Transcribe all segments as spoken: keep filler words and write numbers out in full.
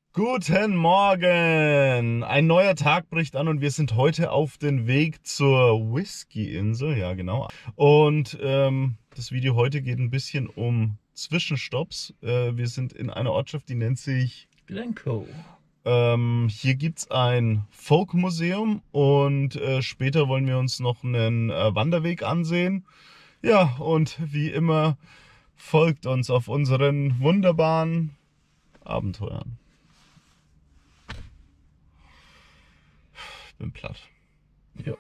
Guten Morgen! Ein neuer Tag bricht an und wir sind heute auf dem Weg zur Whisky-Insel. Ja, genau. Und ähm, das Video heute geht ein bisschen um Zwischenstopps. Äh, wir sind in einer Ortschaft, die nennt sich Glencoe. Ähm, hier gibt es ein Folk-Museum und äh, später wollen wir uns noch einen äh, Wanderweg ansehen. Ja, und wie immer folgt uns auf unseren wunderbaren Abenteuern. Bin platt. Ja.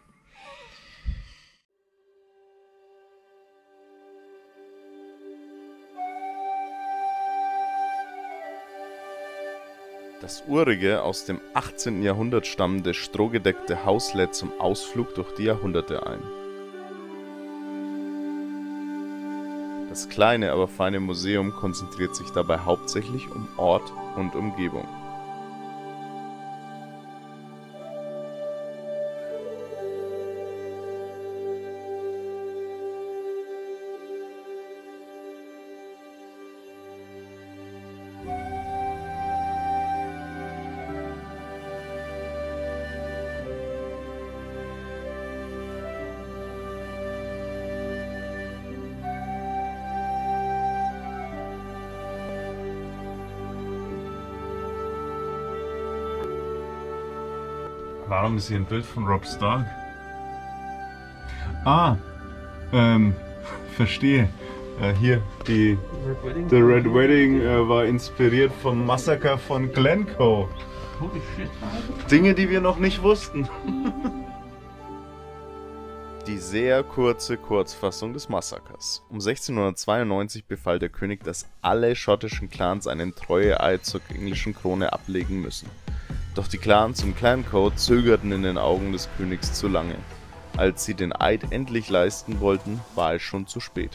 Das urige, aus dem achtzehnten Jahrhundert stammende, strohgedeckte Haus lädt zum Ausflug durch die Jahrhunderte ein. Das kleine, aber feine Museum konzentriert sich dabei hauptsächlich um Ort und Umgebung. Warum ist hier ein Bild von Rob Stark? Ah, ähm, verstehe. Äh, hier, die The Red Wedding äh, war inspiriert vom Massaker von Glencoe. Holy shit, Alter. Dinge, die wir noch nicht wussten. Die sehr kurze Kurzfassung des Massakers. Um sechzehnhundertzweiundneunzig befahl der König, dass alle schottischen Clans einen Treueeid zur englischen Krone ablegen müssen. Doch die Clans um Glencoe zögerten in den Augen des Königs zu lange. Als sie den Eid endlich leisten wollten, war es schon zu spät.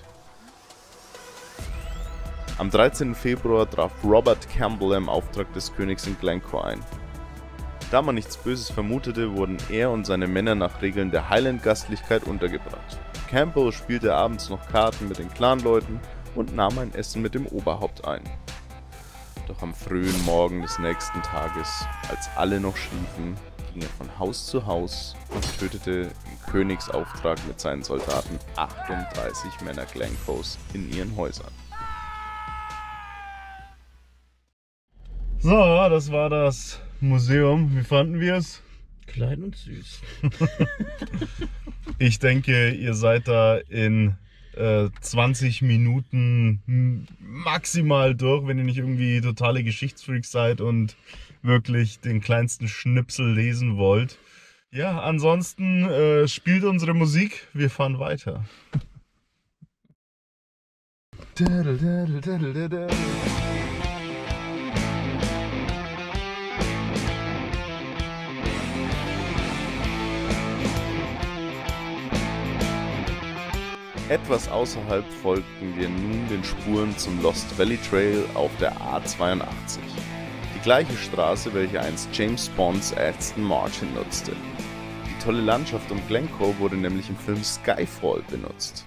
Am dreizehnten Februar traf Robert Campbell im Auftrag des Königs in Glencoe ein. Da man nichts Böses vermutete, wurden er und seine Männer nach Regeln der Highland-Gastlichkeit untergebracht. Campbell spielte abends noch Karten mit den Clanleuten und nahm ein Essen mit dem Oberhaupt ein. Doch am frühen Morgen des nächsten Tages, als alle noch schliefen, ging er von Haus zu Haus und tötete im Königsauftrag mit seinen Soldaten achtunddreißig Männer Glencoes in ihren Häusern. So, das war das Museum. Wie fanden wir es? Klein und süß. Ich denke, ihr seid da in äh, zwanzig Minuten maximal durch, wenn ihr nicht irgendwie totale Geschichtsfreaks seid und wirklich den kleinsten Schnipsel lesen wollt. Ja, ansonsten äh, spielt unsere Musik. Wir fahren weiter. Etwas außerhalb folgten wir nun den Spuren zum Lost Valley Trail auf der A zweiundachtzig. Die gleiche Straße, welche einst James Bonds Aston Martin nutzte. Die tolle Landschaft um Glencoe wurde nämlich im Film Skyfall benutzt.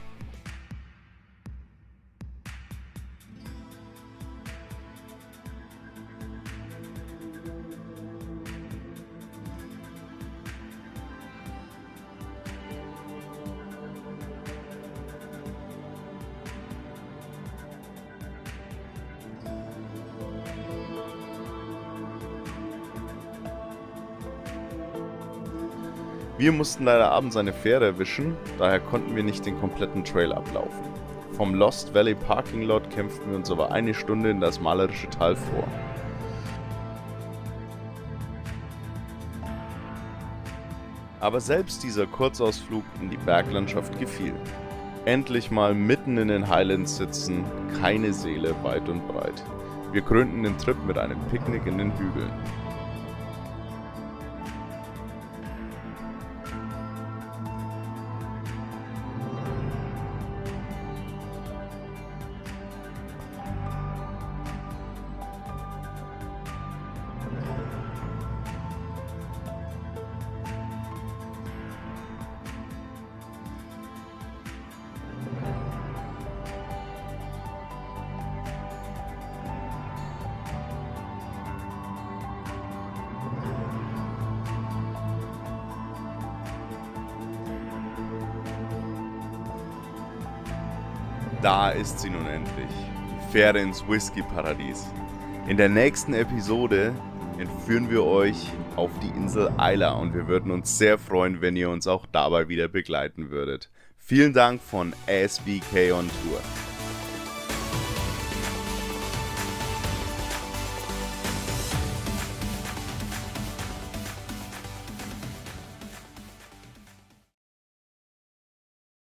Wir mussten leider abends eine Fähre erwischen, daher konnten wir nicht den kompletten Trail ablaufen. Vom Lost Valley Parking Lot kämpften wir uns aber eine Stunde in das malerische Tal vor. Aber selbst dieser Kurzausflug in die Berglandschaft gefiel. Endlich mal mitten in den Highlands sitzen, keine Seele weit und breit. Wir krönten den Trip mit einem Picknick in den Hügeln. Da ist sie nun endlich. Die Fähre ins Whisky-Paradies. In der nächsten Episode entführen wir euch auf die Insel Isla und wir würden uns sehr freuen, wenn ihr uns auch dabei wieder begleiten würdet. Vielen Dank von S B K on Tour.